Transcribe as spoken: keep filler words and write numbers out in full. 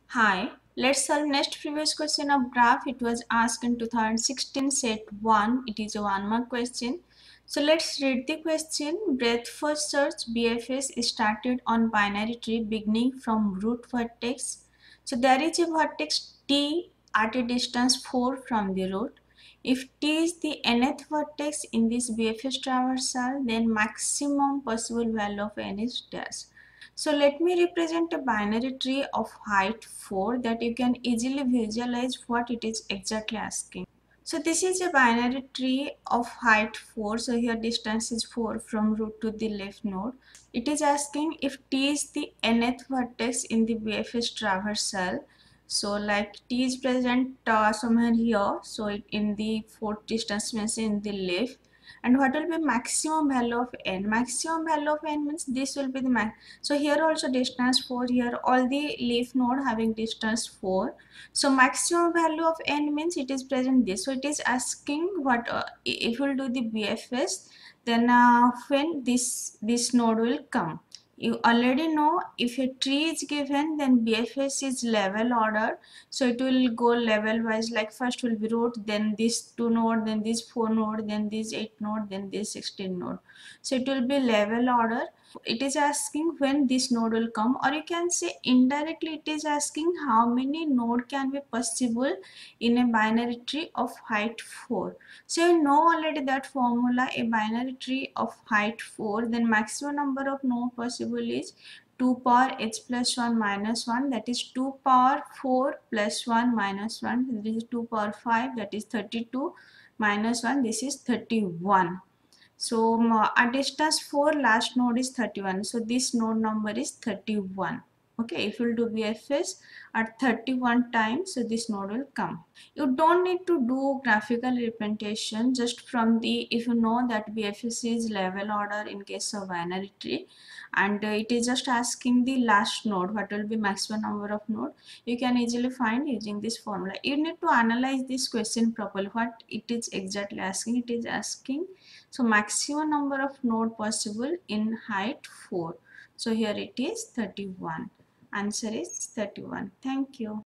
Hi, let's solve next previous question of graph. It was asked in two thousand sixteen set one. It is a one mark question. So let's read the question. Breadth first search B F S is started on binary tree beginning from root vertex. So there is a vertex T at a distance four from the root. If T is the nth vertex in this B F S traversal, then maximum possible value of n is dash. So let me represent a binary tree of height four that you can easily visualize what it is exactly asking. So this is a binary tree of height four. So here distance is four from root to the left node. It is asking if T is the nth vertex in the B F S traversal. So like T is present uh, somewhere here. So it in the fourth distance means in the left. And what will be maximum value of n? Maximum value of n means this will be the max. So here also distance four, here all the leaf node having distance four. So maximum value of n means it is present this. So it is asking what uh, if we will do the B F S, then uh, when this this node will come. You already know if a tree is given, then B F S is level order. So it will go level wise, like first will be root, then this two node, then this four node, then this eight node, then this sixteen node. So it will be level order. It is asking when this node will come, or you can say indirectly it is asking how many node can be possible in a binary tree of height four. So you know already that formula, a binary tree of height four, then maximum number of node possible is two power h plus one minus one, that is two power four plus one minus one, this is two power five, that is thirty-two, minus one, this is thirty-one. So um, at distance four, last node is thirty-one. So this node number is thirty-one. Okay, if you'll do B F S at thirty-one times, so this node will come. You don't need to do graphical representation, just from the, if you know that B F S is level order in case of binary tree, and uh, it is just asking the last node, what will be maximum number of node, you can easily find using this formula. You need to analyze this question properly, what it is exactly asking. It is asking so maximum number of node possible in height four. So here it is thirty-one. Answer is thirty-one. Thank you.